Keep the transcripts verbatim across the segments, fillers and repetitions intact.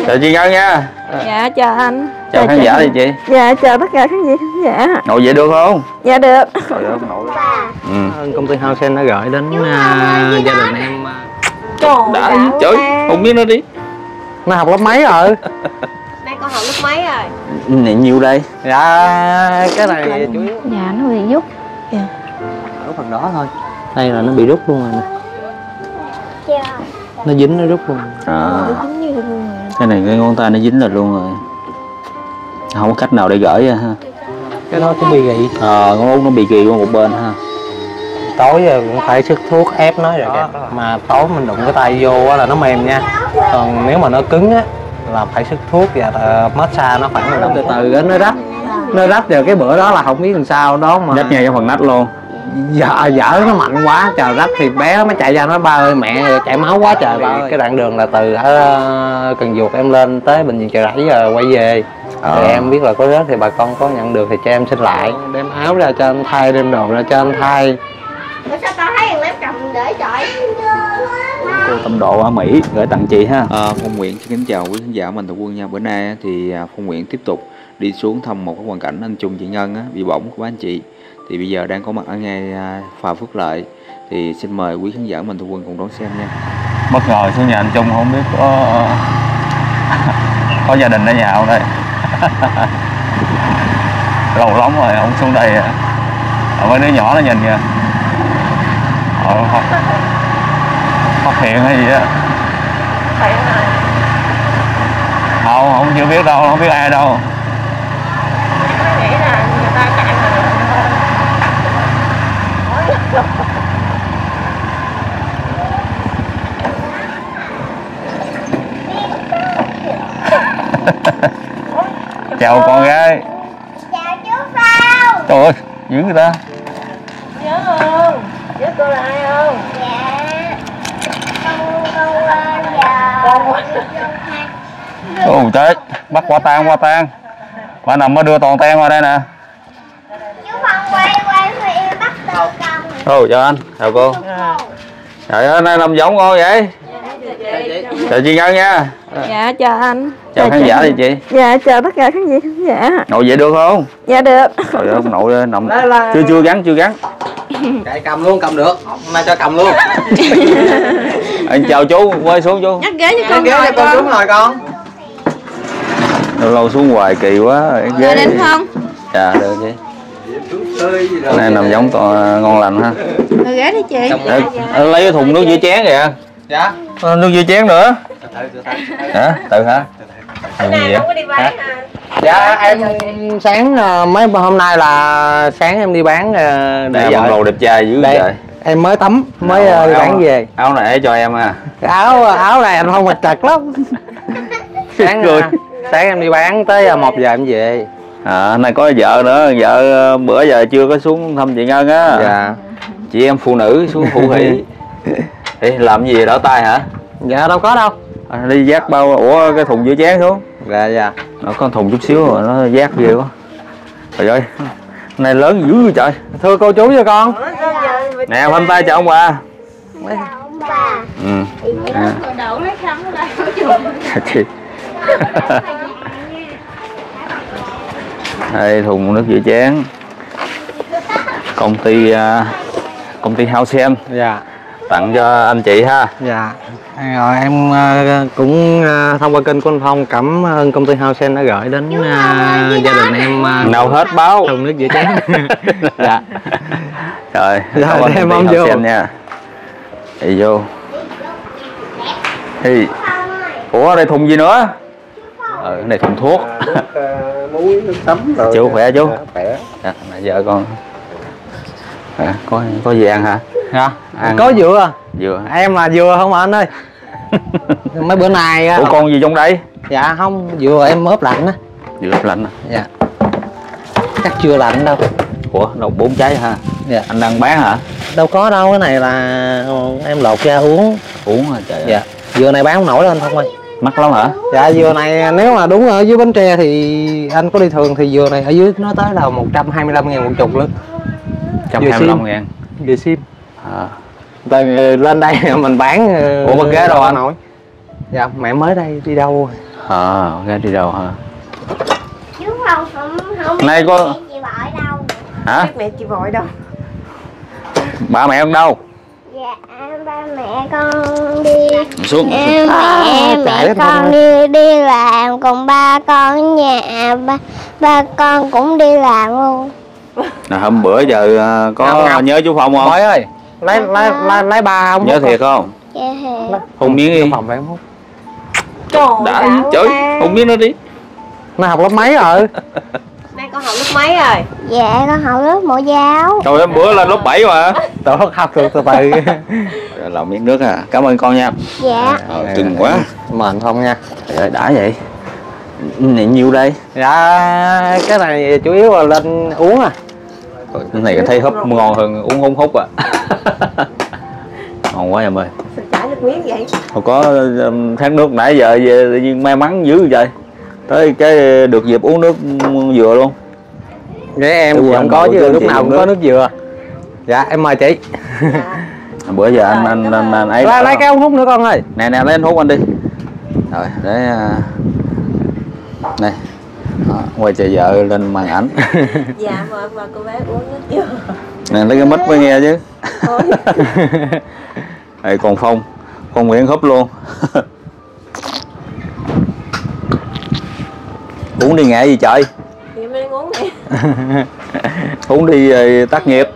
Chào chị Ngân nha. Dạ chào anh. Chào dạ, khán giả đi chị. Dạ chào tất cả khán giả khán giả. Ngồi vậy được không? Dạ được. Trời ơi nội. Ừ. Công ty House đã gửi đến uh, gia đình em. Uh... Trời đã trời không biết nó đi. Nó học lớp mấy rồi? Nay con học lớp mấy rồi? Này nhiêu đây? Dạ cái này chủ yếu. Dạ nó bị rút. Dạ. Ở phần đó thôi. Đây là nó bị rút luôn rồi nè. Nó dính nó rút luôn. À. Dính như luôn rồi. Cái này cái ngón tay nó dính là luôn rồi. Không có cách nào để gửi ha. Cái đó cũng bị gị. Ờ, ngón út nó bị gị qua một bên ha. Tối giờ cũng phải sức thuốc ép nó rồi kìa. Mà tối mình đụng cái tay vô á là nó mềm nha. Còn nếu mà nó cứng á là phải sức thuốc và massage nó khoảng mười lăm từ từ á nó rách. Nó rách rồi cái bữa đó là không biết làm sao đó mà rách ngay trong phần nách luôn. Dạ dở nó mạnh quá trời rách thì bé nó mới chạy ra nó ba ơi mẹ chảy máu quá trời ba ơi. Cái đoạn đường là từ ở Cần Duộc em lên tới bệnh viện Chợ Rẫy rồi quay về. Ờ. Thì em biết là có rớt thì bà con có nhận được thì cho em xin lại, đem áo ra cho anh thay, đem đồ ra cho anh thay. Sao tao thấy thằng em cầm để trời. Cô Tâm Độ ở Mỹ gửi tặng chị ha. À, Phong Nguyễn xin kính chào quý khán giả mình Thọ Quân nha. Bữa nay thì Phong Nguyễn tiếp tục đi xuống thăm một cái hoàn cảnh anh Trung chị Ngân á, bị bỏng của anh chị. Thì bây giờ đang có mặt ở ngay phà Phước Lợi. Thì xin mời quý khán giả mình Thọ Quân cùng đón xem nha. Bất ngờ xuống nhà anh Trung không biết có có gia đình ở nhà không đây. Lâu lắm rồi không xuống đây. Ở mấy đứa nhỏ nó nhìn kìa. Ờ, phát hiện hay gì á. Không, không chưa biết đâu, không biết ai đâu. Nghĩ là người ta cạn Chào con gái. Chào chú Phao. Trời ơi, dữ người ta. Nhớ không? Nhớ cô là ai không? Dạ con con lên giờ Ồ trời, bắt quả tang quả tang. Bà nằm mới đưa toàn ten qua đây nè. chú Phong quay quay thì bắt đầu cầm. Ồ chào anh, chào cô. Trời ơi, nay làm giống ngon vậy. Chào chị Ngân nha. Dạ chào anh. Chào khán giả đi chị. Dạ chào tất cả khán giả khán giả. Ngồi vậy được không? Dạ được. Trời ơi, ông nội nằm chưa chưa gắn chưa gắn. Chạy cầm luôn, cầm được. Hôm nay cho cầm luôn. Anh chào chú, quay xuống chú. Nhắc ghế cho con ghế ngồi cho con xuống ngồi con. Lâu lâu xuống hoài kỳ quá. Ghế đến không? Dạ được chị. Cái này nằm giống toàn ngon lành ha. Ngồi ghế đi chị. Để, lấy cái thùng nước dưới chén kìa. Dạ. Nước dưới chén nữa. Hả? Tự hả? Cái này không có đi bán à? Dạ em sáng mấy hôm nay là sáng em đi bán để bông đồ đẹp trai dữ vậy. Em mới tắm mới đi bán về. Áo này cho em à. Cái áo áo này anh không mà chật lắm. Sáng rồi. Sáng em đi bán tới một giờ em về. À, này có vợ nữa, vợ bữa giờ chưa có xuống thăm chị Ngân á. Dạ. Chị em phụ nữ xuống phụ thị. Thì làm gì đỡ tay hả? Dạ đâu có đâu. À, đi vác bao, ủa cái thùng dưới chén xuống. Dạ dạ. Nó có thùng chút xíu rồi nó vác ghê quá. Trời ơi, này lớn dữ vậy trời. Thưa cô chú cho con. Nè, khoanh tay chào ông bà. ông bà. Ừ. À. Đậu lấy khăn ở đây. Chị. Đây thùng nước rửa chén. Công ty uh, công ty House. Dạ. Tặng cho anh chị ha. Dạ. Rồi em uh, cũng uh, thông qua kênh của anh Phong cảm ơn công ty House đã gửi đến uh, gia đình em uh, nào hết báo thùng nước rửa chén. Dạ. Rồi, dạ, cảm ơn em mong vô nha. Đi vô. Thì ủa đây thùng gì nữa? Ờ, cái này thùng thuốc. Nước, uh, muối, nước tắm rồi. Chú khỏe chú? Dạ, khỏe. Dạ, vợ con. À, có có gì ăn hả? Dạ. Ăn. Có dừa. Dừa. Em là dừa không mà anh ơi. Mấy bữa nay á. Ủa con gì trong đây? Dạ không, dừa em ướp lạnh á. Dừa ướp lạnh à? Dạ. Chắc chưa lạnh đâu. Ủa đâu bốn trái ha? Dạ. Anh đang bán hả? Đâu có đâu, cái này là em lột ra uống. Uống hả trời ơi. Dạ. Dừa này bán không nổi đâu anh Phong ơi. Mắc lắm hả? Dạ dừa này nếu mà đúng ở dưới Bến Tre thì anh có đi thường thì dừa này ở dưới nó tới là một trăm hai mươi lăm ngàn một chục luôn. một trăm hai mươi lăm ngàn. Dừa sim. À. Tại lên đây mình bán. Ủa bác ghế đâu anh? Nổi. Dạ mẹ mới đây đi đâu À, ra đi đâu hả? Chú Phong không không Này biết có- mẹ chị Vội đâu. Hả? Mẹ chị Vội đâu? Ba mẹ con đâu? Dạ ba mẹ con đi. Xuống. Em À, mẹ chạy mẹ đó con con đi đi làm, còn ba con ở nhà, ba ba con cũng đi làm luôn. Nè, hôm bữa giờ à, có Ngọc, Ngọc. nhớ chú Phong không? Bói ơi, lấy lấy lấy lấy ba ông Nhớ hút thiệt không? Dạ hề. Hôn miếng đi. Trong phòng phải không hút. Trời Đã, ơi, trời, ta. hôn miếng nó đi. Nó học lớp mấy rồi? Nay con học lớp mấy rồi? Dạ con học lớp mẫu giáo. Trời ơi, bữa lên lớp bảy mà. Tôi học từ từ từ. Rồi, làm miếng nước à. Cảm ơn con nha. Dạ. Ờ, cưng quá. Mệt không nha. Trời ơi, đã vậy. Này nhiêu đây? Dạ cái này chủ yếu là lên uống à. Cái này thấy húp ngon hơn uống không hút à. Ngon quá em ơi. Sao chảy nước miếng vậy? Không có um, khát nước nãy giờ về tự nhiên may mắn dữ vậy. Tới cái được dịp uống nước dừa luôn. Với em Tôi thì quên không có bữa chứ trước lúc chị nào uống cũng có nước. nước dừa. Dạ em mời chị. Dạ. Bữa giờ anh anh anh, anh ấy Lấy, lấy cái ống hút nữa con ơi. nè nè lấy anh hút anh đi. Rồi để uh, này. Đó, quay chờ vợ lên màn ảnh. Dạ mời mời cô bé uống nước dừa. Nè lấy cái mic mới nghe chứ. Thôi. Đây còn Phong, Phong Nguyễn húp luôn. Uống đi ngại gì trời. Thì em đang uống nè. Uống đi rồi tác nghiệp.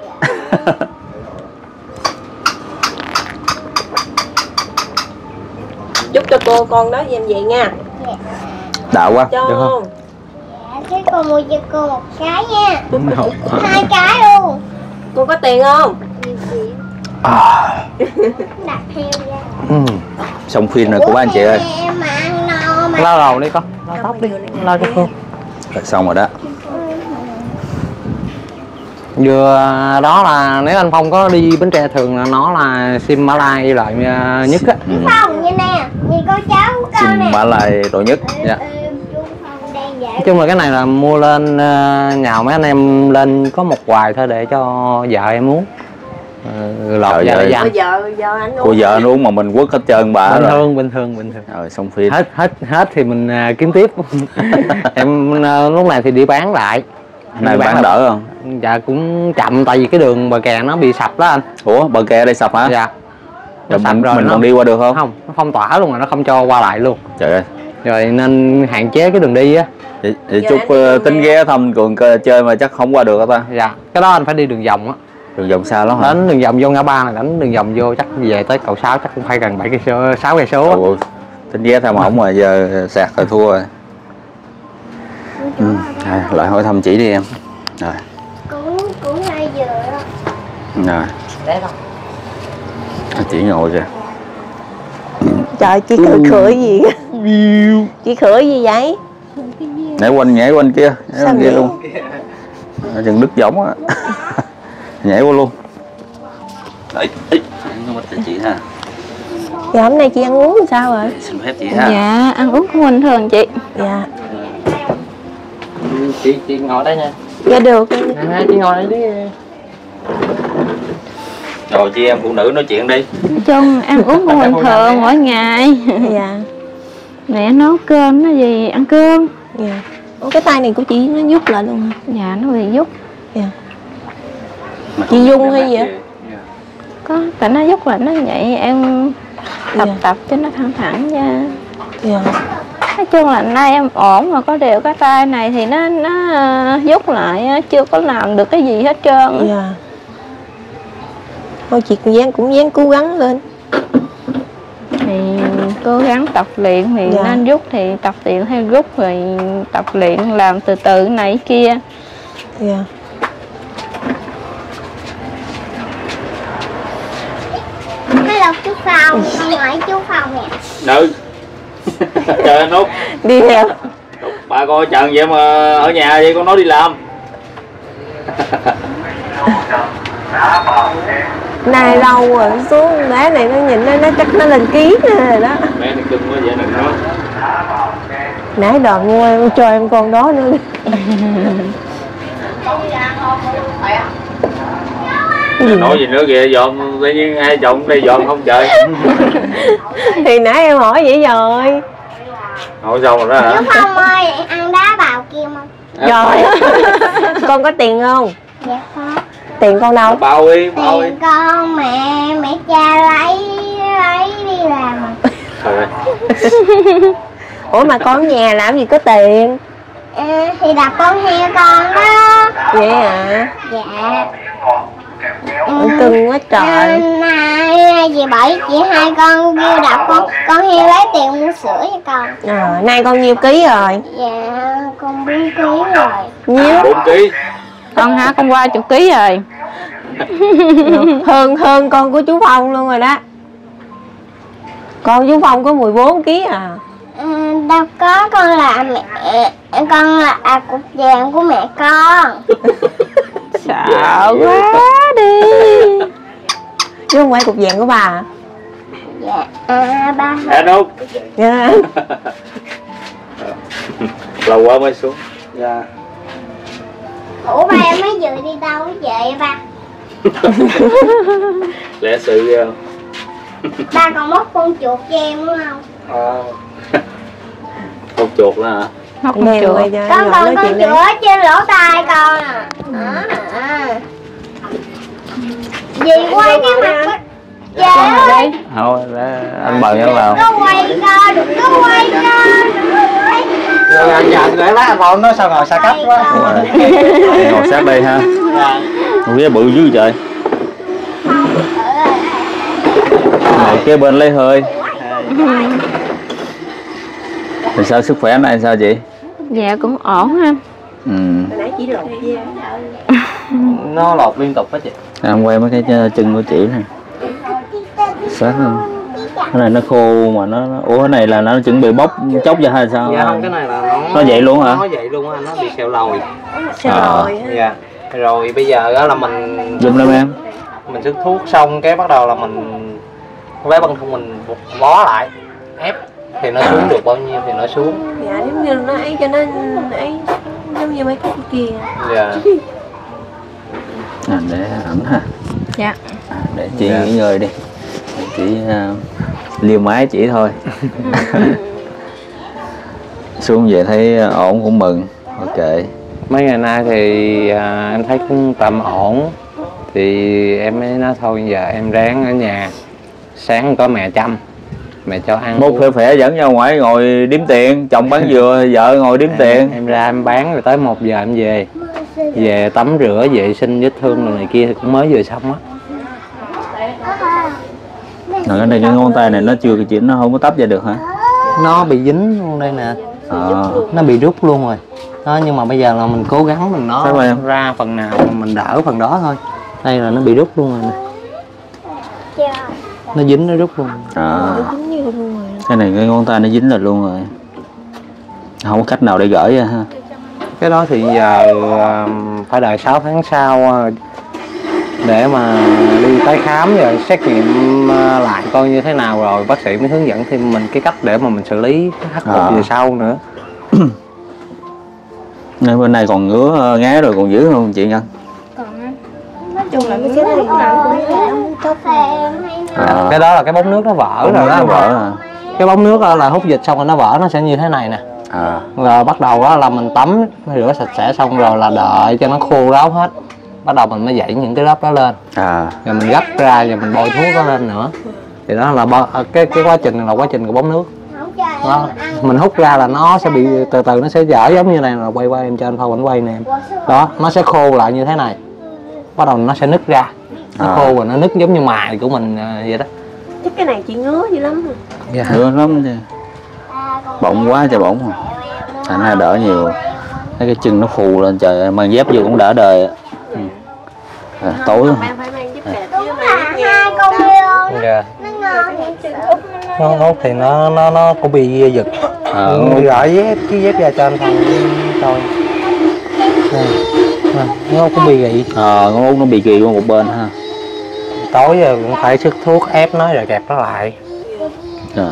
Chúc cho cô con đó em vậy nha. Đạo quá. Cho Được không? Dạ cái con mua cho cô một cái nha. No. Hai cái luôn. cô có tiền không? Nhiều chuyện. À, Đặt theo ra. Ừ. xong phim rồi của ba anh chị ơi. Em mà ăn no mà. Lau đầu đi con. Lau tóc đi. Lau cho cô. Rồi, xong rồi đó. Vừa đó là nếu anh Phong có đi Bến Tre thường là nó là sim Mã Lai loại uh, nhất á. Ừ. Phong như nè, như cô cháu của con Chim nè. Mã Lai đồ nhất. Dạ. Ừ, chú Phong đang dạy. Nói chung là cái này là mua lên uh, nhào mấy anh em lên có một hoài thôi để cho vợ em uống. Uh, lọt Trời ra ơi. để Cô dành. vợ vợ anh uống. Cô vợ nó uống mà mình quất hết trơn bà Bình rồi. thường bình thường bình thường. Rồi xong phim. Hết hết hết thì mình uh, kiếm tiếp. Em uh, lúc này thì đi bán lại. Này Đi bán lại. đỡ không? Dạ cũng chậm tại vì cái đường bờ kè nó bị sập đó anh. Ủa bờ kè đây sập hả? Dạ. Nó Rồi sập mình, rồi mình nó còn đi qua được không? không, nó phong tỏa luôn rồi nó không cho qua lại luôn. Trời ơi. Rồi nên hạn chế cái đường đi á. Vậy, vậy Giờ chút anh đi uh, đường tính nào? ghé thăm cường cơ- chơi mà chắc không qua được hả ta? Dạ. Cái đó anh phải đi đường vòng á. Đường vòng xa lắm hả? Đánh đường vòng vô ngã ba này, đánh đường vòng vô chắc về tới cầu sáu chắc cũng phải gần bảy cây số, sáu cây số á. Ủa, tính ghé thăm ổng mà giờ sạc rồi thua rồi. Ừ. À, lại hỏi thăm chỉ đi em. Rồi. Cũng cũng hai giờ đó. Rồi. Để đâu? Chỉ ngồi kìa. Trời chị khử khử gì? Chị khử gì vậy? Nhảy quanh nhảy quanh kia, nhảy Sao quanh kia vậy? luôn. Ở chừng đứt giống á. Nhảy qua luôn. Đấy, ấy, không mất chị ha. Dạ hôm nay chị ăn uống làm sao rồi? Xin phép chị ha. Dạ, ăn uống cũng bình thường chị. Dạ. Chị chị ngồi đây nha. Dạ được. À, chị ngồi đây đi. Rồi chị em phụ nữ nói chuyện đi. Nói chung ăn uống cũng bình thường mỗi ngày. Dạ. Mẹ nấu cơm nó gì ăn cơm. Dạ. Ủa, cái tay này của chị nó nhúc lại luôn hả? Dạ nó bị dút. Dạ. Chị Dung hay gì vậy? Có tại nó dút là nó vậy em tập Dạ. tập cho nó thẳng thẳng nha. Dạ. Nói chung là nay em ổn mà có điều cái tay này thì nó nó ờ, dút lại á, chưa có làm được cái gì hết trơn. Dạ. Thôi chị cũng dáng cũng dáng cố gắng lên. Thì cố gắng tập luyện thì Dạ. nên rút thì tập luyện hay rút rồi tập luyện làm từ từ cái này cái kia. Dạ. Hello chú Phong, con hỏi chú Phong nè. Nữ. Trời anh Út. Đi theo. Bà coi chần vậy mà ở nhà vậy con nói đi làm. Nay lâu rồi xuống bé này nó nhìn nó, nó chắc nó lên ký rồi đó. Bé này cưng quá vậy đừng nói. Nãy đòi mua em cho em con đó nữa. Nói gì nữa kìa, dọn tự nhiên hai chồng đây dọn không trời. Thì nãy em hỏi vậy rồi. Hỏi xong rồi đó hả? Chú Phong ơi, ăn đá bào kim không? Rồi. Con có tiền không? Dạ có. Tiền con đâu? Bao đi, bao đi. Tiền con mẹ, mẹ cha lấy, lấy đi làm. Trời ơi. Ủa mà con ở nhà làm gì có tiền? À, thì đập con heo con đó. Vậy hả? Dạ. Con cưng quá trời. Nay chị Bảy chị hai con kêu đập con con heo lấy tiền mua sữa cho con. À, nay con nhiêu ký rồi? Dạ con bốn ký rồi. Nhiêu? bốn ký. Con hả, con qua chục ký rồi. Hơn hơn con của chú Phong luôn rồi đó. Con chú Phong có mười bốn ký à? À, đâu có, con là mẹ con là à, cục vàng của mẹ con. Sợ quá đi. Chứ không phải cục vàng của bà. Dạ à, ba. Anh không? Dạ. Lâu quá mới xuống. Dạ. Ủa ba em mới vừa đi đâu về vậy ba? Lẽ sự ghê không? Ba còn móc con chuột cho em đúng không? À. Con chuột nữa hả? Móc con Đeo chuột. quay cho Con nhỏ còn nói con chuyện chuột đi. ở trên lỗ tai con à. À, à. Dì quay cái mặt á. Dạ ơi, Thôi, anh mời anh vào. đừng có quay co, đừng có quay co, đừng có quay co. Rồi anh giờ để lát anh vào nó sao ngồi xa cách quá. Ngồi sát đây ha. Một cái bự dữ trời. Ngồi kế bên lấy hơi. Thì sao sức khỏe này sao chị? Dạ cũng ổn ha. Ừ. Nó lột liên tục hết chị. Em quay mấy cái chân của chị này. Sát không? Cái này nó khô mà nó, nó... Ủa cái này là nó chuẩn bị bóc chốc ra hay sao? Dạ không, cái này là nó Nó vậy luôn hả? Nó vậy luôn á, nó bị sẹo lồi. Sao À. rồi? Dạ. Rồi bây giờ đó là mình Dùm lên em. mình sức thuốc xong cái bắt đầu là mình với băng thông mình bó lại ép thì nó xuống được bao nhiêu thì nó xuống. Dạ giống như nó ấy cho nó ấy giống như mấy cái kia. Dạ. À, để ẩn ha. Dạ. À, để chị Dạ. nghỉ ngơi đi. Chị uh, liều máy chị thôi. Xuống về thấy ổn cũng mừng. Ok. Mấy ngày nay thì à, em thấy cũng tạm ổn thì em mới nói thôi giờ em ráng ở nhà, sáng có mẹ chăm, mẹ cho ăn. Một khỏe khỏe dẫn ra ngoài ngồi đếm tiền, chồng bán dừa, vợ ngồi đếm tiền. Em ra em bán rồi tới một giờ em về, về tắm rửa vệ sinh vết thương rồi này kia thì cũng mới vừa xong á. Rồi cái này cái ngón tay này nó chưa cái chuyện nó không có tấp ra được hả? Nó bị dính luôn đây nè, À. nó bị rút luôn rồi. Đó, nhưng mà bây giờ là mình cố gắng mình nó Sao em? ra phần nào mình đỡ phần đó thôi. Đây là nó bị rút luôn rồi nè, nó dính nó rút luôn. À. Cái này cái ngón tay nó dính là luôn rồi. Không có cách nào để gỡ ra ha. Cái đó thì giờ um, phải đợi sáu tháng sau uh, để mà đi tái khám rồi xét nghiệm uh, lại coi như thế nào rồi bác sĩ mới hướng dẫn thêm mình cái cách để mà mình xử lý khắc phục À. về sau nữa. Nên bên này còn ngứa ngái rồi còn dữ không chị Ngân? Nói chung là cái này nó muốn chốc. À. Cái đó là cái bóng nước nó vỡ Bóng rồi nước đó. nó vỡ à? Cái bóng nước đó là hút dịch xong rồi nó vỡ, nó sẽ như thế này nè. À. Rồi bắt đầu đó là mình tắm rửa sạch sẽ xong rồi là đợi cho nó khô ráo hết, bắt đầu mình mới dậy những cái lớp đó lên, À. rồi mình gấp ra rồi mình bôi thuốc đó lên nữa. Thì đó là bo, cái cái quá trình này là quá trình của bóng nước đó. Mình hút ra là nó sẽ bị từ từ nó sẽ dở giống như này, là quay qua em cho anh Phong ảnh quay nè em. Đó, nó sẽ khô lại như thế này, bắt đầu nó sẽ nứt ra, nó À. khô và nó nứt giống như mài của mình à, vậy đó. Chứ cái này chị ngứa dữ lắm. Dạ. Ngứa lắm chứ. Bỗng quá trời bỗng à. Thành ra đỡ nhiều. Thấy cái chân nó phù lên trời ơi, mang dép vô cũng đỡ đời. Ừ. À, tối Bạn phải mang giúp kẹp chứ mà Hai con heo Dạ. nó ngon thiệt. Nó hút thì nó nó nó cũng bị giật. À, Ừ, gỡ dép cái dép ra cho anh Phong coi. Nè, nè, nó cũng bị gị. à, con út nó bị kỳ qua một bên ha. Tối giờ cũng phải sức thuốc ép nó rồi kẹp nó lại. Rồi.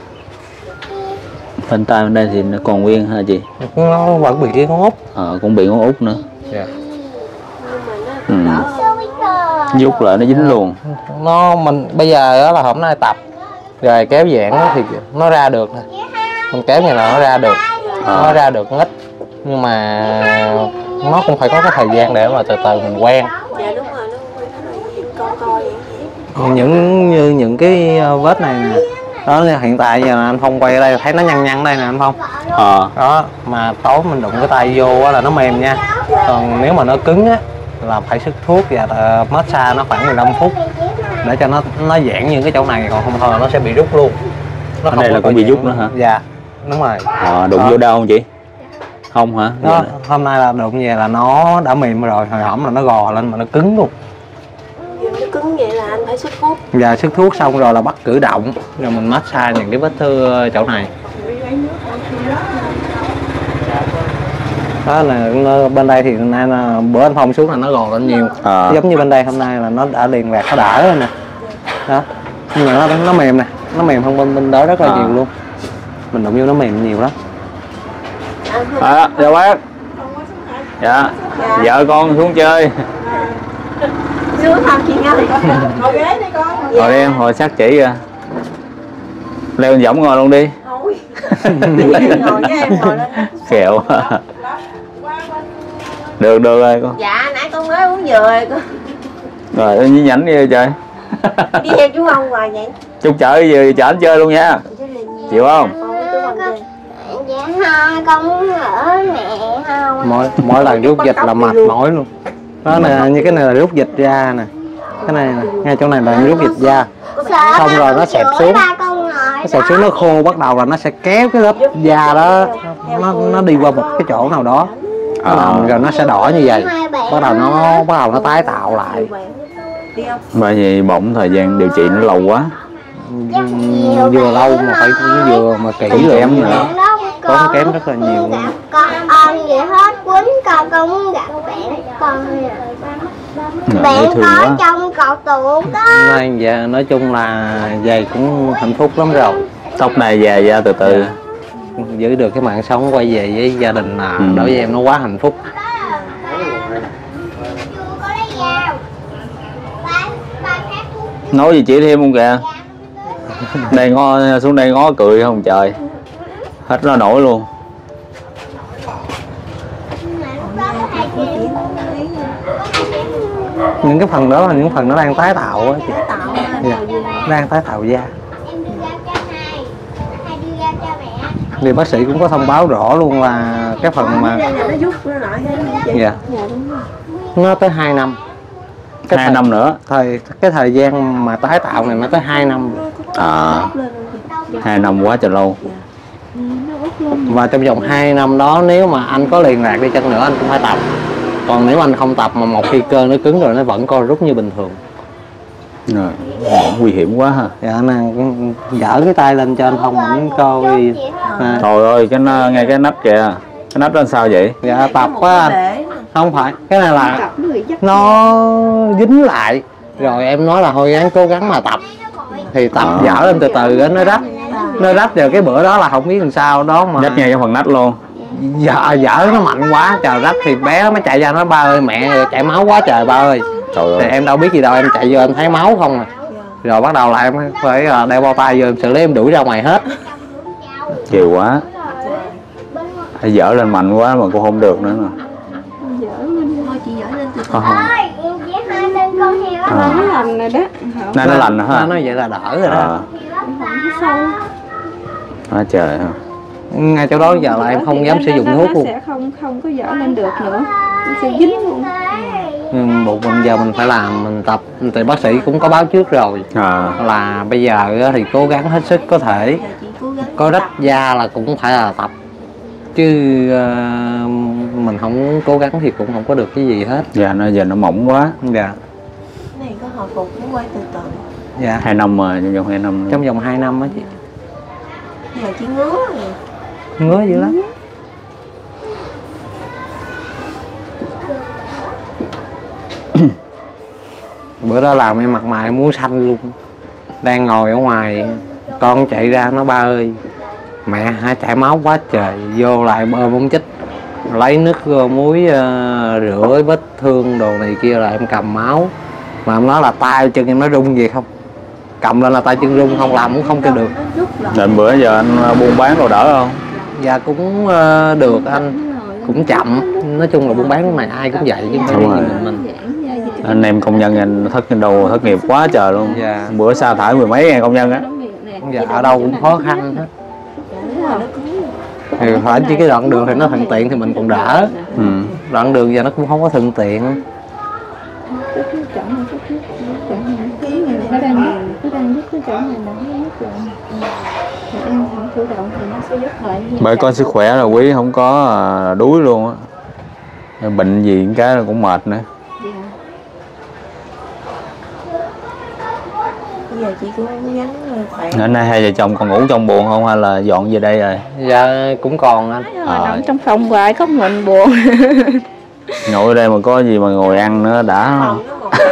Bên tay bên đây thì nó còn nguyên ha chị? Nó vẫn bị cái con út. Ờ, cũng bị con út nữa. Dạ. Ừ. Rút lại nó dính luôn. Nó mình bây giờ đó là hôm nay tập rồi kéo giãn thì nó ra được nè. mình kéo như là nó ra được, à. nó ra được ít, nhưng mà nó cũng phải có cái thời gian để mà từ từ mình quen. Dạ đúng rồi, nó coi coi vậy. Những như những cái vết này nè, đó là hiện tại giờ anh Phong quay ở đây thấy nó nhăn nhăn đây nè anh Phong. Ờ. Đó, mà tối mình đụng cái tay vô á là nó mềm nha. Còn nếu mà nó cứng á là phải sức thuốc và massage nó khoảng mười lăm phút để cho nó nó giãn những cái chỗ này, còn không thôi nó sẽ bị rút luôn. Nó ở đây là cũng bị rút nữa hả? Dạ, đúng rồi. Ờ, đụng đó. vô đau không chị? Không hả? Đó, hôm nay là đụng về là nó đã mềm rồi, hồi hổm là nó gò lên mà nó cứng luôn. Nó cứng vậy là anh phải sức thuốc. Dạ, sức thuốc xong rồi là bắt cử động, rồi mình massage những cái vết thương chỗ này. Đó là bên đây thì nay là bữa anh Phong xuống là nó gò lên nhiều, à. Giống như bên đây hôm nay là nó đã liền vẹt, nó đỡ rồi nè. Đó, nhưng mà nó nó mềm nè, nó mềm hơn bên bên đó rất là à. nhiều luôn. Mình đụng vô nó mềm nhiều lắm. À, chào bác. Dạ, dạ. Vợ con xuống chơi. Xuống không chị ơi. Ngồi ghế đi con. Ngồi đi em, ngồi sát chỉ kìa. Leo lên võng ngồi luôn đi. Ngồi với em ngồi lên. Kẹo. Được được rồi con. Dạ nãy con mới uống vừa rồi con. Rồi nhí nhảnh đi chơi. Đi theo chú ông hoài vậy. Chút chở về chở anh chơi luôn nha. Chịu không? Dạ không, con muốn ở mẹ không. Mỗi mỗi lần rút dịch là mệt mỏi luôn. Đó nè, như cái này là rút dịch da nè. Cái này nè, ngay chỗ này là rút dịch da. Xong rồi nó xẹp xuống. Nó xẹp xuống nó khô, bắt đầu là nó sẽ kéo cái lớp da đó nó nó đi qua một cái chỗ nào đó. À. Rồi nó sẽ đỏ như vậy. Bắt đầu nó bắt đầu nó tái tạo lại. Bởi vì bỗng thời gian điều trị nó lâu quá. Vừa lâu mà phải vừa mà kỹ lưỡng nữa. Tốn kém rất là nhiều. Con ơn gì hết, quýnh con con muốn gặp bạn con. Bạn có trong cậu tủ đó. Nói, dạ, nói chung là về cũng hạnh phúc lắm rồi. Tóc này về ra từ từ. Giữ được cái mạng sống quay về với gia đình là ừ. đối với em nó quá hạnh phúc. Nói gì chị thêm không kìa? Đây ngó xuống đây ngó cười không trời. Hết nó nổi luôn. Những cái phần đó là những phần nó đang tái tạo á chị. Dạ. Đang tái tạo da. Thì bác sĩ cũng có thông báo rõ luôn là cái phần mà dạ nó tới hai năm. Cái hai thời, năm nữa. Thời cái thời gian mà tái tạo này nó tới hai năm. À, hai năm quá trời lâu. Và trong vòng hai năm đó nếu mà anh có liên lạc đi chăng nữa anh cũng phải tập. Còn nếu anh không tập mà một khi cơ nó cứng rồi nó vẫn co rút như bình thường. Rồi, nguy hiểm quá ha. Dạ nè, dở cái tay lên cho anh Phong ảnh coi. À. Trời ơi, cái nó, ngay cái nách kìa. Cái nách đó sao vậy? Dạ tập quá anh. Không phải, cái này là nó dính lại. Rồi em nói là thôi gắng cố gắng mà tập. Thì tập à. dở lên từ từ nó rách. Nó rách rồi cái bữa đó là không biết làm sao đó mà rách ngay cái phần nách luôn. Dở, dở nó mạnh quá, trời rách thì bé nó mới chạy ra nó ba ơi mẹ chảy máu quá trời ba ơi. Trời thì em đâu biết gì đâu, em chạy vô em thấy máu không à. Rồi bắt đầu là em phải đeo bao tay vô em xử lý em đuổi ra ngoài hết. Chiều quá. Hay dở lên mạnh quá mà cũng không được nữa nè. Dở lên thôi chị dở lên từ từ. À. Nó lành rồi đó. Nay nó lành rồi hả? Nó vậy là đỡ rồi đó. À. À, trời hả? Ngay chỗ đó giờ là em không dám sử dụng thuốc luôn. Nó sẽ không không có dở lên được nữa. Nó sẽ dính luôn. Nhưng buộc mình giờ mình phải làm, mình tập thì bác sĩ cũng có báo trước rồi à. Là bây giờ thì cố gắng hết sức có thể. Có rách da là cũng phải là tập. Chứ uh, mình không cố gắng thì cũng không có được cái gì hết. Dạ, nó giờ nó mỏng quá. Dạ. Này có hồi phục cũng quay từ từ. Dạ. Hai năm rồi, trong vòng hai năm. Trong vòng hai năm á chị. Mà chị ngứa rồi. Ngứa dữ lắm. Bữa đó làm em mặt mày muốn xanh luôn. Đang ngồi ở ngoài, con chạy ra nó ba ơi mẹ hả chảy máu quá trời, vô lại bơ muốn chích, lấy nước muối uh, rửa vết thương đồ này kia là em cầm máu mà em nói là tay chân em nó rung gì không, cầm lên là tay chân run, không làm cũng không kêu được. Rồi bữa giờ anh buôn bán đồ đỡ không? Dạ cũng uh, được anh, cũng chậm. Nói chung là buôn bán lúc này ai cũng vậy chứ không phải mình mình. Anh em công nhân anh thất đầu thất nghiệp quá trời luôn. Dạ. Bữa sa thải mười mấy ngàn công nhân á. Dạ, ở đâu cũng khó khăn hết. Thì phải chỉ cái đoạn đường thì nó thuận tiện thì mình còn đỡ. Ừ. Đoạn đường giờ nó cũng không có thuận tiện. Bởi có sức khỏe là quý, không có đuối luôn á. Bệnh gì cái là cũng mệt nữa. Giờ chị cũng nhắn khỏe. Hôm nay hai vợ chồng còn ngủ trong buồng không hay là dọn về đây rồi? Dạ cũng còn anh. À. Trong phòng hoài có mình buồn. Ngồi ở đây mà có gì mà ngồi ăn nữa đã không?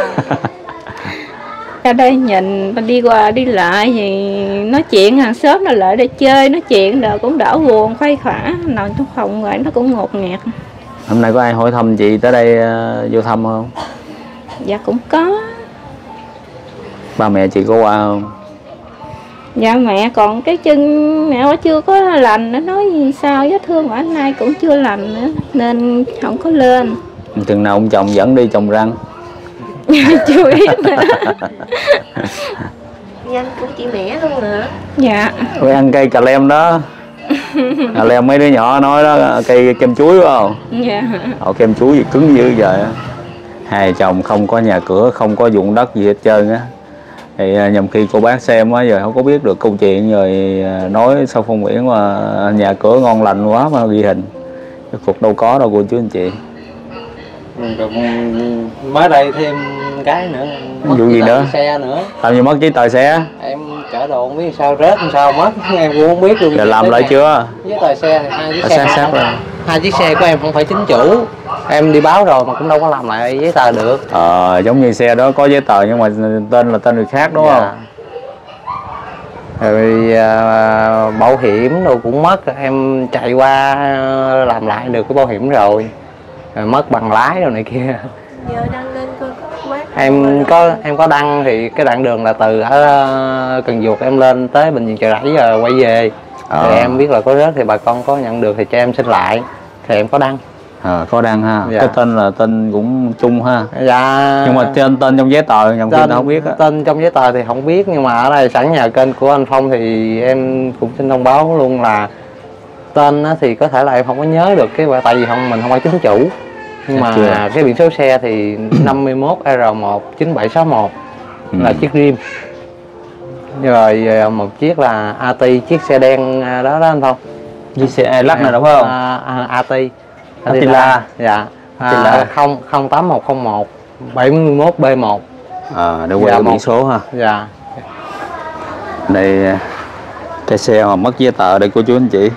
Ra đây nhìn đi qua đi lại thì nói chuyện hàng xóm nó lại để chơi, nói chuyện rồi cũng đỡ buồn, khuây khỏa. Nằm trong phòng vậy nó cũng ngột ngạt. Hôm nay có ai hỏi thăm chị tới đây uh, vô thăm không? Dạ cũng có. Ba mẹ chị có qua không? Dạ mẹ còn cái chân mẹ chưa có lành, nó nói gì sao vết thương của anh nay cũng chưa lành nữa nên không có lên. Chừng nào ông chồng dẫn đi trồng răng? Chưa biết nữa. Anh cũng chị mẹ luôn nữa. Dạ. Tôi ăn cây cà lem đó. Cà lem mấy đứa nhỏ nói đó, cây kem chuối phải không? Dạ. Ồ, kem chuối gì cứng dữ vậy. Hai chồng không có nhà cửa, không có dụng đất gì hết trơn á. Thì nhầm khi cô bác xem á, giờ không có biết được câu chuyện rồi nói sao Phong Nguyễn mà nhà cửa ngon lành quá mà ghi hình. Cái cuộc đâu có đâu cô chú anh chị. Mới đây thêm cái nữa. Vụ gì nữa? Xe nữa. Làm gì mất giấy tờ xe? Em chở đồ không biết sao rớt làm sao mất, em cũng không biết luôn. Giờ làm lại chưa? Giấy tờ xe thì hai chiếc Ở xe sát sát không, hai chiếc xe của em không phải chính chủ. Em đi báo rồi mà cũng đâu có làm lại giấy tờ được. Ờ, giống như xe đó có giấy tờ nhưng mà tên là tên người khác đúng Dạ. không? Rồi à, bảo hiểm đồ cũng mất, em chạy qua làm lại được cái bảo hiểm rồi, rồi mất bằng lái rồi này kia. Giờ đăng lên coi có quát. Em có em có đăng thì cái đoạn đường là từ ở Cần Duộc em lên tới bệnh viện Chợ Rẫy rồi quay về. À. Thì em biết là có rớt thì bà con có nhận được thì cho em xin lại, thì em có đăng. À, có đăng ha. Dạ. Cái tên là tên cũng chung ha. Dạ. Nhưng mà tên tên trong giấy tờ nhầm khi tên, ta không biết á. Tên trong giấy tờ thì không biết, nhưng mà ở đây sẵn nhờ kênh của anh Phong thì em cũng xin thông báo luôn là tên thì có thể là em không có nhớ được cái tại vì không mình không phải chính chủ, nhưng mà chưa. cái biển số xe thì năm mươi mốt R một chín bảy sáu một Ừ. là chiếc rim, rồi một chiếc là a tê, chiếc xe đen đó đó anh Phong. Chiếc xe lắc này đúng không? À, à, a tê Attila. Dạ. Attila. À, không không tám một không một bảy mươi mốt B một. À, để quay Dạ, cái một. biển số ha. Dạ. Đây cái xe mà mất giấy tờ đây cô chú anh chị.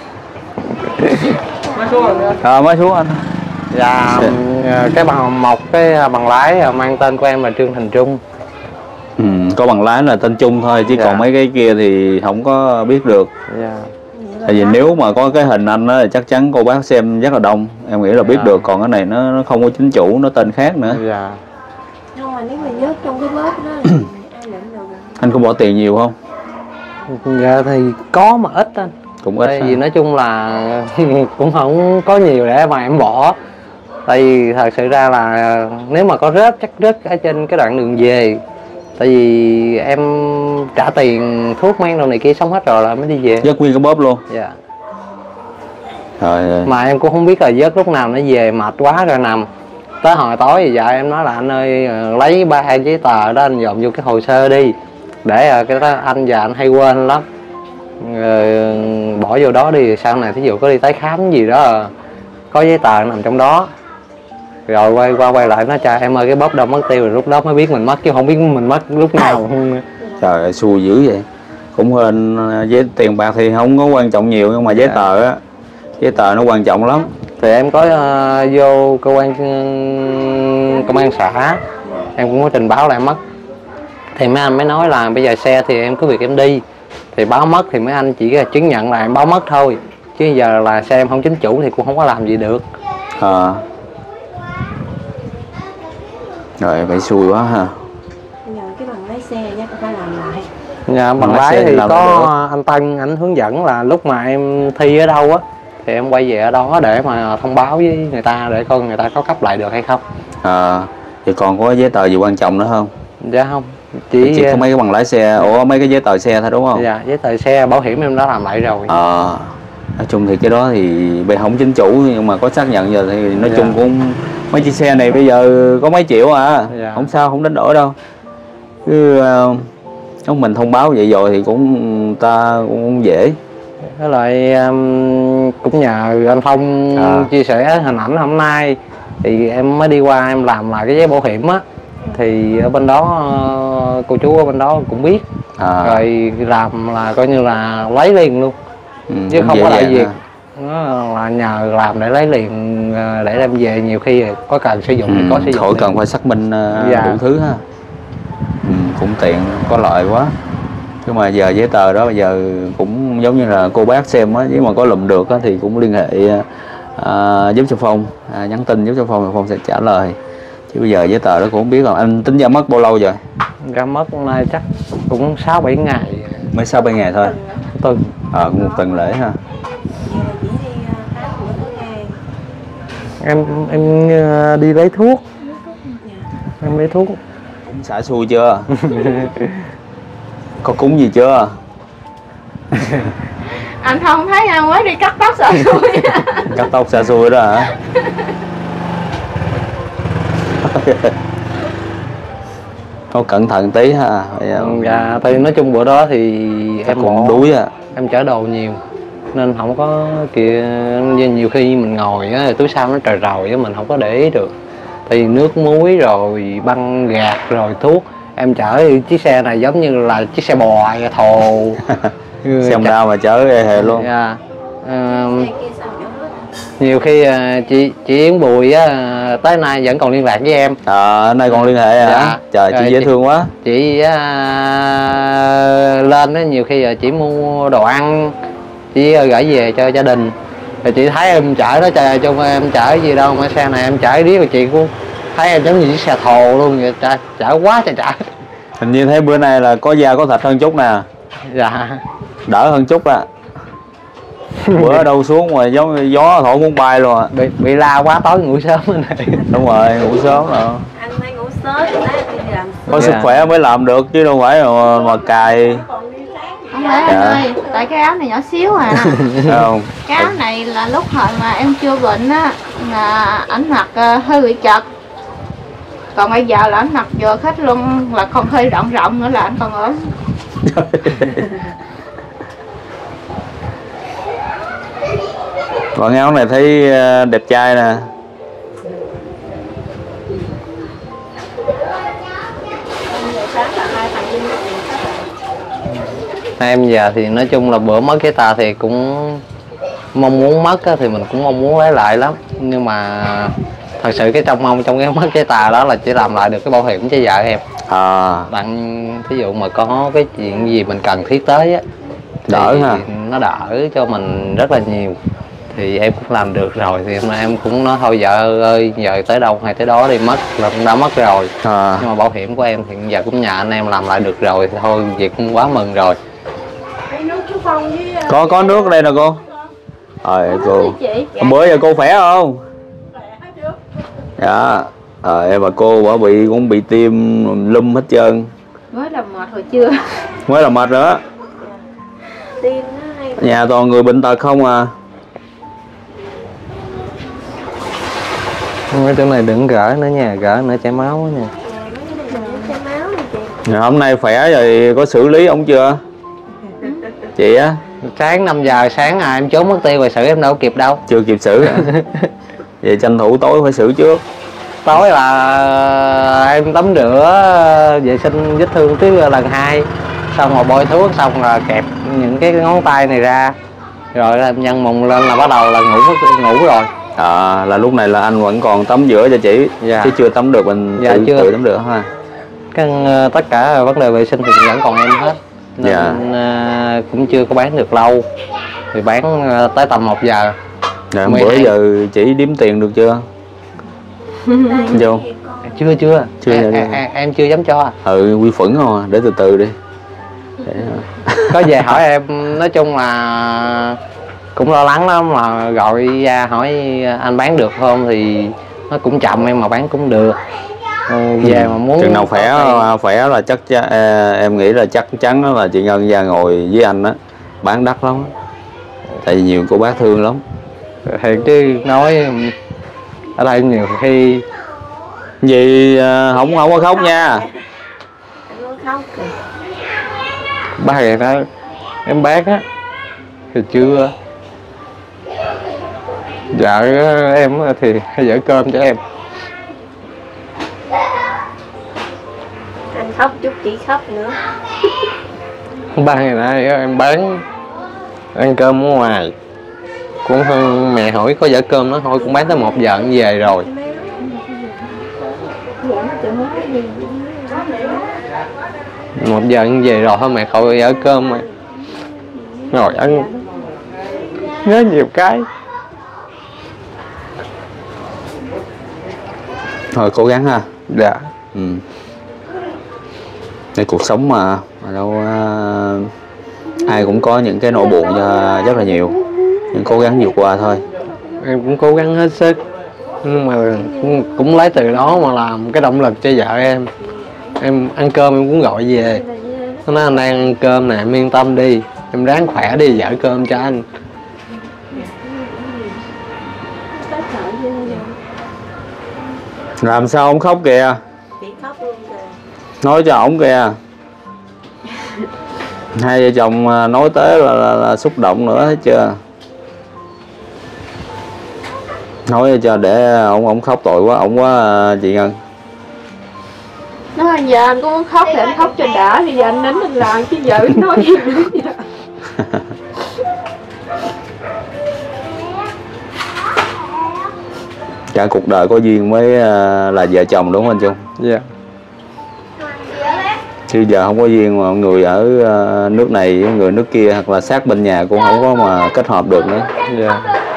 À, mới xuống anh. Dạ. Cái bằng một cái bằng lái mang tên của em là Trương Thành Trung. Ừ, có bằng lái là tên chung thôi chứ Dạ. còn mấy cái kia thì không có biết được. Dạ. Tại vì nếu mà có cái hình anh đó thì chắc chắn cô bác xem rất là đông, em nghĩ là biết Dạ. được, còn cái này nó, nó không có chính chủ, nó tên khác nữa. Dạ. Nhưng mà nếu mà nhớ trong cái bóp đó là ai lượm được. Anh có bỏ tiền nhiều không? Dạ thì có mà ít anh. Cũng ít. Tại ha? vì nói chung là cũng không có nhiều để mà em bỏ. Tại vì thật sự ra là nếu mà có rớt chắc rớt ở trên cái đoạn đường về. Tại vì em trả tiền thuốc men đồ này kia xong hết rồi là mới đi về. Dứt nguyên cái bóp luôn. Dạ. Rồi. Mà em cũng không biết là vớt lúc nào nó về, mệt quá rồi nằm. Tới hồi tối thì vợ em nói là anh ơi lấy ba hai giấy tờ đó anh dọn vô cái hồ sơ đi, để cái đó anh và anh hay quên lắm. Rồi bỏ vô đó đi, sau này thí dụ có đi tái khám gì đó có giấy tờ nằm trong đó. Rồi quay qua quay lại nó cho em ơi cái bóp đâu mất tiêu, rồi lúc đó mới biết mình mất chứ không biết mình mất lúc nào. Trời ơi, xui dữ vậy. Cũng hơn giấy tiền bạc thì không có quan trọng nhiều, nhưng mà giấy Dạ. tờ á, giấy tờ nó quan trọng lắm. Thì em có uh, vô cơ quan uh, công an xã, em cũng có trình báo là em mất. Thì mấy anh mới nói là bây giờ xe thì em cứ việc em đi, thì báo mất thì mấy anh chỉ là chứng nhận là em báo mất thôi, chứ giờ là xe em không chính chủ thì cũng không có làm gì được. À. Rồi phải xui quá ha. Giờ cái bằng lái xe chắc phải làm lại. Dạ, bằng lái thì có anh Tân anh hướng dẫn là lúc mà em thi ở đâu á thì em quay về ở đó để mà thông báo với người ta để coi người ta có cấp lại được hay không. À, thì còn có giấy tờ gì quan trọng nữa không? Dạ không, chỉ, chỉ có mấy cái bằng lái xe, ủa mấy cái giấy tờ xe thôi đúng không? Dạ, giấy tờ xe, bảo hiểm em đã làm lại rồi. Ờ, à, nói chung thì cái đó thì bây không chính chủ nhưng mà có xác nhận giờ thì nói dạ. chung cũng mấy chiếc xe này bây giờ có mấy triệu à, dạ. không sao, không đánh đổi đâu. Cứ uh, mình thông báo vậy rồi thì cũng ta cũng dễ. Với lại um, cũng nhờ anh Phong à. chia sẻ hình ảnh hôm nay thì em mới đi qua em làm lại cái giấy bảo hiểm á, thì ở bên đó cô chú ở bên đó cũng biết à. rồi làm là coi như là lấy liền luôn, ừ, chứ không có đại việc, nó là nhờ làm để lấy liền để đem về, nhiều khi có cần sử dụng ừ, thì có sử dụng, khỏi cần phải xác minh uh, dạ. đủ thứ ha. Ừ, cũng tiện, có lợi quá. Nhưng mà giờ giấy tờ đó bây giờ cũng giống như là cô bác xem á, nếu mà có lụm được á, thì cũng liên hệ uh, giúp cho Phong, uh, nhắn tin giúp cho Phong, Phong sẽ trả lời. Chứ bây giờ giấy tờ đó cũng không biết rồi. Anh tính ra mất bao lâu rồi? Ra mất hôm nay chắc cũng sáu bảy ngày. Mới sáu bảy ngày thôi. Tuần. Ờ, cũng một tuần lễ ha. Em em đi lấy thuốc. Em lấy thuốc. Cũng xả xui chưa? Có cúng gì chưa? Anh không thấy anh mới đi cắt tóc xả xui. Cắt tóc xả xui đó hả? Có cẩn thận tí ha. Dạ, thì nói chung bữa đó thì chắc em cũng đuối à. Em chở đồ nhiều nên không có kìa, nhiều khi mình ngồi á, túi sau nó trời rồi á, mình không có để ý được. Thì nước muối rồi băng gạc rồi thuốc, em chở chiếc xe này giống như là chiếc xe bò thồ. Xem đâu mà chở ghê hề luôn. Dạ. À, nhiều khi chị chị Yến Bùi á, tới nay vẫn còn liên lạc với em. À, hôm nay còn liên hệ hả? Dạ. Trời, chị dễ chị, thương quá. Chị à, lên đó nhiều khi chị mua đồ ăn, chị gửi về cho gia đình. Rồi chị thấy em chở nó trời chung em chở gì đâu mà xe này em chở riết rồi chị cũng thấy em giống như chiếc xe thồ luôn vậy, trời, chở quá trời chở. Hình như thấy bữa nay là có da có thịt hơn chút nè. Dạ. Đỡ hơn chút á. Bữa đâu xuống mà giống gió thổi muốn bay luôn à. Bị, bị la quá tối ngủ sớm này. Đúng rồi, ngủ sớm rồi. Anh mới ngủ sớm, anh đi làm có sức khỏe mới làm được chứ đâu phải mà, mà cài. Không phải anh ơi, tại cái áo này nhỏ xíu à. Không. Cái áo này là lúc hồi mà em chưa bệnh á, là ảnh mặc uh, hơi bị chật. Còn bây giờ là ảnh mặc vừa hết luôn, là còn hơi rộng rộng nữa là anh còn ổn. Còn áo này thấy đẹp trai nè. Em giờ thì nói chung là bữa mất giấy tờ thì cũng mong muốn mất á, thì mình cũng mong muốn lấy lại lắm, nhưng mà thật sự cái trong mong trong cái mất giấy tờ đó là chỉ làm lại được cái bảo hiểm cho vợ em. À. Bạn thí dụ mà có cái chuyện gì mình cần thiết tới á, đỡ ha, nó đỡ cho mình rất là nhiều. Thì em cũng làm được rồi thì mà em cũng nói thôi vợ ơi, giờ tới đâu hay tới đó đi, mất là cũng đã mất rồi. À. Nhưng mà bảo hiểm của em thì giờ cũng nhờ anh em làm lại được rồi thì thôi việc cũng quá mừng rồi. Có có nước ở đây nè cô. Rồi cô. Hôm bữa giờ cô khỏe không? Dạ. Rồi em và cô bà bị cũng bị tiêm lum hết trơn. Mới là mệt hồi chưa? Mới là mệt nữa. Nhà toàn người bệnh tật không à. Mấy chỗ này đừng gỡ nữa nha, gỡ nữa chảy máu nha. Ngày hôm nay khỏe rồi, có xử lý ông chưa? Chị á? Sáng năm giờ sáng à em trốn mất tiêu rồi, xử em đâu kịp đâu. Chưa kịp xử à? Vậy tranh thủ tối phải xử trước. Tối là em tắm rửa vệ sinh vết thương tiếp lần hai, xong rồi bôi thuốc, xong là kẹp những cái ngón tay này ra, rồi em nhân mùng lên là bắt đầu là ngủ ngủ rồi. À, là lúc này là anh vẫn còn tắm rửa cho chị. Dạ. Chứ chưa tắm được, mình dạ, tự, chưa. tự tắm rửa ha. Cái, tất cả vấn đề vệ sinh thì vẫn còn em hết. Nên dạ. cũng chưa có bán được lâu. Thì bán tới tầm một giờ. Dạ, bữa giờ chị đếm tiền được chưa? Vô. Chưa chưa. Chưa em, em, em chưa dám cho. Ừ, quy phẫn không à, để từ từ đi. Để... Có về hỏi em, nói chung là cũng lo lắng lắm, mà gọi ra hỏi anh bán được không thì nó cũng chậm em mà bán cũng được. Về mà muốn chừng nào khỏe khỏe là chắc em nghĩ là chắc chắn là chị Ngân ra ngồi với anh á bán đắt lắm, tại vì nhiều cô bác thương lắm. Thiệt chứ nói ở đây nhiều khi gì không không có khóc nha. Ba ngày đó em bán á thì chưa, vợ em thì dở cơm cho em. Anh khóc chút chị khóc nữa. Ba ngày nay em bán ăn cơm ở ngoài cũng hơn, mẹ hỏi có dở cơm nó thôi cũng bán tới một giờ em về rồi. Một giờ em về rồi thôi mẹ khỏi dở cơm mà ngồi ăn nhớ nhiều cái. Thôi cố gắng ha. Dạ. Ừ. Cái cuộc sống mà, mà đâu uh, ai cũng có những cái nỗi buồn uh, rất là nhiều, nhưng cố gắng vượt qua thôi. Em cũng cố gắng hết sức, nhưng mà cũng, cũng lấy từ đó mà làm cái động lực cho vợ em. Em ăn cơm em cũng gọi về, nó nói anh đang ăn cơm nè, em yên tâm đi, em ráng khỏe đi dở cơm cho anh. Làm sao ông khóc kìa, Chị khóc luôn kìa. nói cho ổng kìa. Hai vợ chồng nói tới là, là, là xúc động nữa hết chưa. Nói cho để ổng ổng khóc tội quá, ổng quá chị Ngân. Nói giờ anh cũng muốn khóc thì anh khóc cho đã, thì giờ anh nín anh làm chứ giờ nói gì nữa. Cả cuộc đời có duyên mới là vợ chồng đúng không anh Trung? Dạ. Chứ giờ không có duyên mà người ở nước này người nước kia hoặc là sát bên nhà cũng không có mà kết hợp được nữa. Dạ.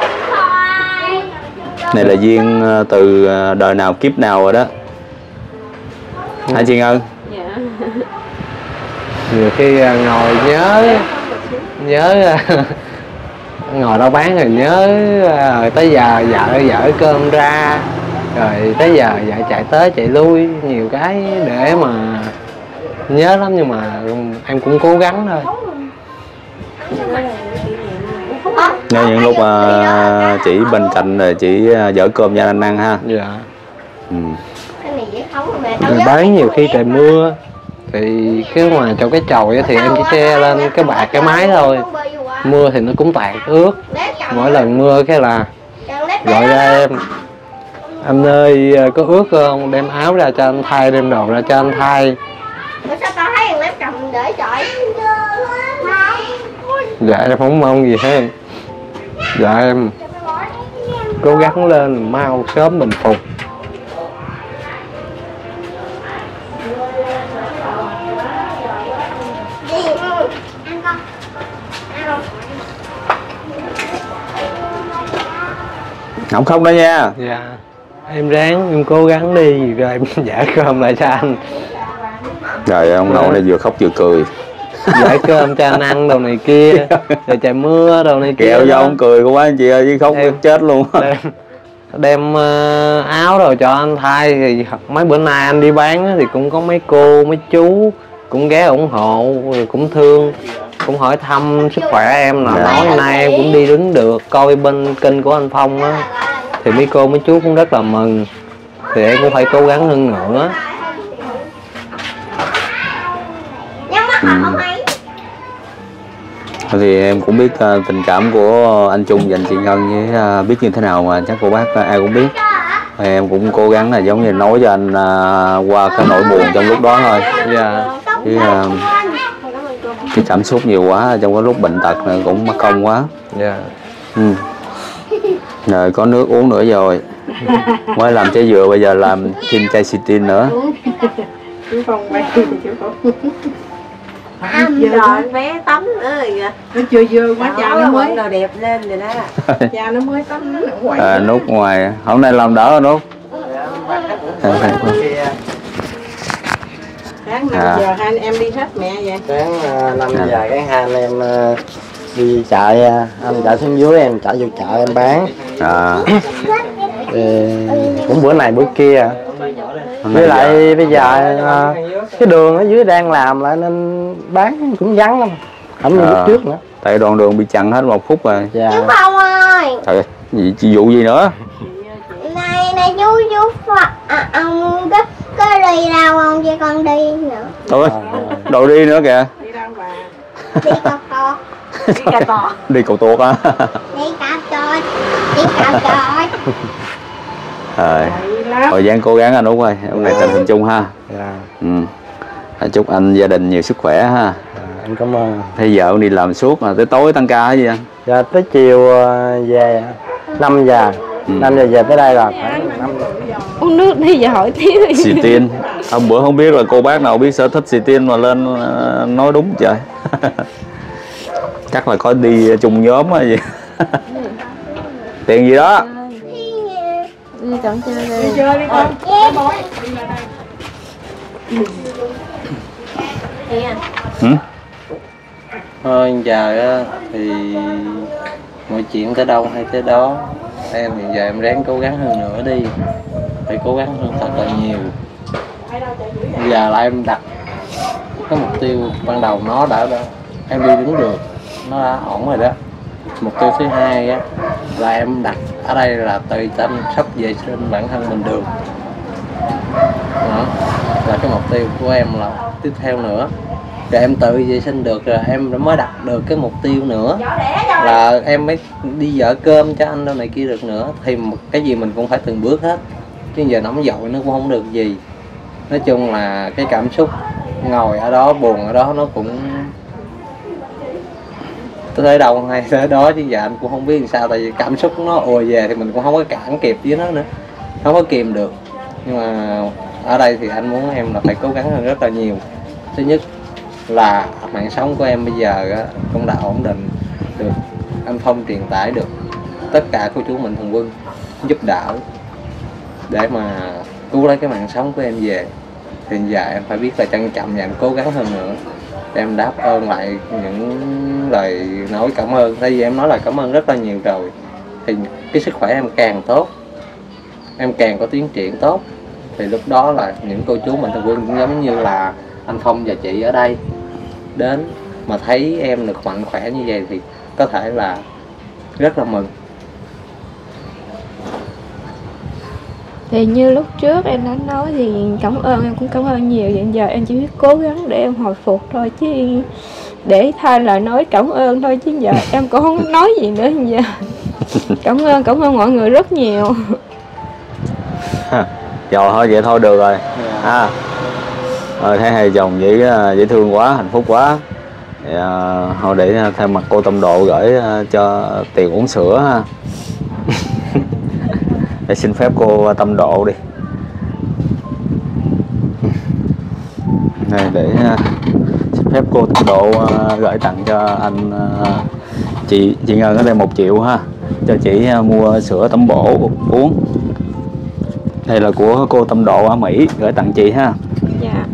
Này là duyên từ đời nào kiếp nào rồi đó. Hả chị Ngân? Dạ. Nhiều khi ngồi nhớ nhớ ngồi đâu bán rồi nhớ rồi tới giờ vợ vợ cơm ra, rồi tới giờ vợ chạy tới chạy lui, nhiều cái để mà nhớ lắm, nhưng mà em cũng cố gắng thôi. Ngay những lúc uh, chị bên cạnh rồi chị dở cơm cho anh ăn ha. Dạ. Ừ. Rồi bán nhiều khi trời mưa thì cái ngoài trong cái chòi thì em chỉ che lên cái bạt cái máy thôi, mưa thì nó cũng tạt ướt. Mỗi lần mưa cái là gọi ra em, anh ơi có ướt không, đem áo ra cho anh thay, đem đồ ra cho anh thay. Sao tao thấy thằng Lép cầm để trời. Dạ em không mong gì hết. Dạ em cố gắng lên mau sớm bình phục. Không khóc đó nha. Dạ em ráng, em cố gắng đi rồi em trả cơm lại cho anh. Rồi ông nội này vừa khóc vừa cười. Giải cơm cho anh ăn đồ này kia, rồi trời mưa đồ này kia. Kẹo do ông cười quá anh chị ơi, chứ khóc em, chết luôn. Đem, đem uh, áo rồi cho anh thay, thì mấy bữa nay anh đi bán thì cũng có mấy cô mấy chú cũng ghé ủng hộ, rồi cũng thương, cũng hỏi thăm sức khỏe em, là dạ. Nói nay em cũng đi đứng được, coi bên kênh của anh Phong á, thì mấy cô mấy chú cũng rất là mừng, thì em cũng phải cố gắng hơn nữa. Ừ. Thì em cũng biết uh, tình cảm của anh Trung dành chị Ngân với uh, biết như thế nào mà chắc cô bác uh, ai cũng biết. Thì em cũng cố gắng là giống như nói cho anh uh, qua cái nỗi buồn trong lúc đó thôi. Dạ. Chứ uh, cái cảm xúc nhiều quá trong cái lúc bệnh tật này cũng mất công quá. Dạ. Ừ. Rồi có nước uống nữa rồi. Mới làm trái dừa bây giờ làm thêm chai xì tin nữa. Rồi bé tắm nữa rồi kìa. Nó chưa dơ quá, cha nó mới đồ đẹp lên rồi đó. cha nó mới tắm nó quậy. À, nút ngoài hôm nay làm đỡ rồi nút. Sáng năm À. giờ hai anh em đi hết mẹ vậy? Sáng uh, năm À. giờ cái hai anh em uh, đi chợ, uh, anh chợ xuống dưới em chở vô chợ em bán. À. Thì cũng bữa này bữa kia. Hôm nay Với lại giờ- bây giờ uh, cái đường ở dưới đang làm lại nên bán cũng vắng lắm, không như À. lúc trước nữa. Tại đoạn đường bị chặn hết một phút rồi. Dạ. Chú Phong ơi, Trời ơi, gì chị vụ gì nữa? này này chú chú Phong, à, ông có có đi đâu không cho con đi nữa? Thôi, đồ đi nữa kìa. Đi đâu bà? Đi cà tọt, Đi cà tò. Đi cầu tuột á. đi cà tọt, đi cà tọt. Rồi, Đi lắm. thời gian cố gắng anh Út ơi, hôm nay tình hình chung ha. Dạ. Ừ. Chúc anh gia đình nhiều sức khỏe ha. Dạ, anh cảm ơn. Thấy vợ đi làm suốt mà tới tối tăng ca hay gì anh? Dạ tới chiều uh, về năm giờ. Ừ. năm giờ về tới đây rồi, khoảng năm giờ. Uống nước đi giờ hỏi tiếp. Xì tin. Hôm bữa không biết là cô bác nào biết sở thích xì tin mà lên ờ, nói đúng trời. Chắc là có đi chung nhóm hay gì. Tiền gì đó. Đi chọn chơi Đi đi. chơi đi con. Ừ? Thôi giờ á, thì mọi chuyện tới đâu hay tới đó. Em hiện giờ em ráng cố gắng hơn nữa đi, phải cố gắng hơn thật là nhiều. Bây giờ là em đặt cái mục tiêu ban đầu nó đã, đã em đi đứng được, nó đã ổn rồi đó. Mục tiêu thứ hai á là em đặt ở đây là tự chăm sóc vệ sinh bản thân mình được. Đó là cái mục tiêu của em là tiếp theo nữa. Rồi em tự vệ sinh được rồi em mới đặt được cái mục tiêu nữa là em mới đi dỡ cơm cho anh đâu này kia được nữa. Thì một cái gì mình cũng phải từng bước hết, chứ giờ nóng vội nó cũng không được gì. Nói chung là cái cảm xúc ngồi ở đó buồn ở đó nó cũng tới đâu hay tới đó, chứ giờ anh cũng không biết làm sao. Tại vì cảm xúc nó ùa về thì mình cũng không có cản kịp với nó nữa, không có kìm được. Nhưng mà ở đây thì anh muốn em là phải cố gắng hơn rất là nhiều. Thứ nhất là mạng sống của em bây giờ á, cũng đã ổn định được, anh Phong truyền tải được tất cả cô chú Mạnh Thường Quân giúp đỡ để mà cứu lấy cái mạng sống của em về. Thì giờ em phải biết là trân trọng và em cố gắng hơn nữa để em đáp ơn lại những lời nói cảm ơn. Tại vì em nói là cảm ơn rất là nhiều rồi, thì cái sức khỏe em càng tốt, em càng có tiến triển tốt, thì lúc đó là những cô chú Mạnh Thường Quân cũng giống như là anh Phong và chị ở đây đến mà thấy em được mạnh khỏe như vậy thì có thể là rất là mừng. Thì như lúc trước em đã nói thì cảm ơn, em cũng cảm ơn nhiều. Hiện giờ em chỉ biết cố gắng để em hồi phục thôi, chứ để thay lời nói cảm ơn thôi, chứ giờ em cũng không nói gì nữa giờ. Cảm ơn, cảm ơn mọi người rất nhiều. Rồi thôi vậy thôi được rồi. Ha. Rồi thấy hai chồng dễ dễ thương quá, hạnh phúc quá. Thì, à, thôi để thay mặt cô Tâm Độ gửi à, cho tiền uống sữa ha. Để xin phép cô Tâm Độ đi. Này để uh, xin phép cô Tâm Độ uh, gửi tặng cho anh uh, chị chị Ngân ở đây một triệu ha, cho chị uh, mua sữa tẩm bổ uống. Đây là của cô Tâm Độ ở Mỹ gửi tặng chị ha. Dạ.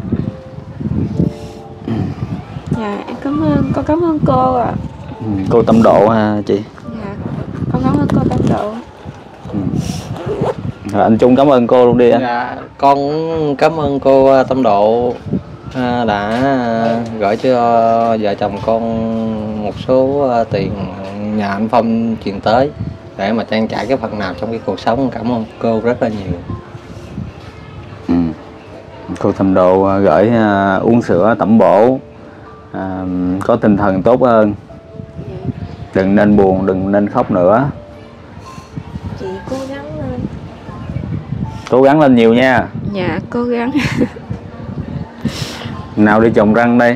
Dạ em cảm ơn, con cảm ơn cô ạ. À. Ừ, cô Tâm Độ ha chị. Dạ, con cảm ơn cô Tâm Độ. Ừ. Rồi anh Trung cảm ơn cô luôn đi anh. Dạ, con cũng cảm ơn cô Tâm Độ à, đã gửi cho vợ chồng con một số tiền nhà anh Phong truyền tới để mà trang trải cái phần nào trong cái cuộc sống. Cảm ơn cô rất là nhiều. Ừ. Cô Tâm Độ gửi uh, uống sữa tẩm bổ, uh, có tinh thần tốt hơn, đừng nên buồn, đừng nên khóc nữa. Chị cố gắng lên. Cố gắng lên nhiều nha. Dạ cố gắng. Nào đi trồng răng đây.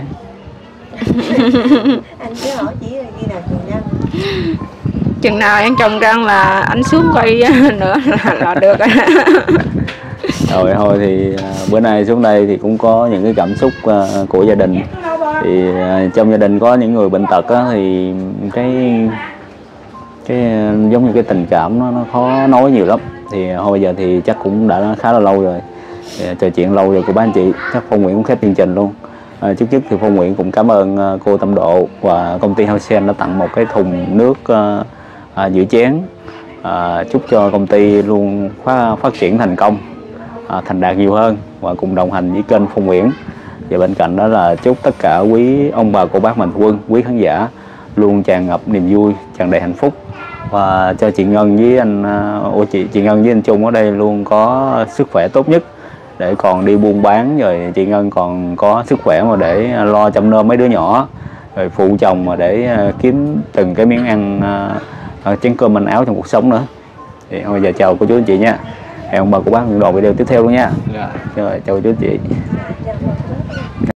Anh cứ hỏi chị là khi nào trồng răng. Chừng nào em trồng răng là anh xuống quay nữa là, là được. Rồi thôi thì uh, bữa nay xuống đây thì cũng có những cái cảm xúc uh, của gia đình. Thì uh, trong gia đình có những người bệnh tật á, thì cái cái giống như cái tình cảm nó nó khó nói nhiều lắm. Thì hồi bây giờ thì chắc cũng đã khá là lâu rồi. Thì, trò chuyện lâu rồi cô bác anh chị, chắc Phong Nguyễn cũng khép chương trình luôn. À, trước nhất thì Phong Nguyễn cũng cảm ơn uh, cô Tâm Độ và công ty Houseng đã tặng một cái thùng nước uh, uh, rửa chén. Uh, chúc cho công ty luôn phát, phát triển thành công, uh, thành đạt nhiều hơn và cùng đồng hành với kênh Phong Nguyễn. Và bên cạnh đó là chúc tất cả quý ông bà cô bác mạnh thường quân, quý khán giả luôn tràn ngập niềm vui, tràn đầy hạnh phúc, và cho chị Ngân với anh ô chị chị Ngân với anh Trung ở đây luôn có sức khỏe tốt nhất để còn đi buôn bán, rồi chị Ngân còn có sức khỏe mà để lo chăm nom mấy đứa nhỏ, rồi phụ chồng mà để kiếm từng cái miếng ăn, chén cơm manh áo trong cuộc sống nữa. Thì bây giờ chào cô chú anh chị nha, hẹn ông bà cô bác những đoạn video tiếp theo luôn nha. Rồi chào cô chú anh chị.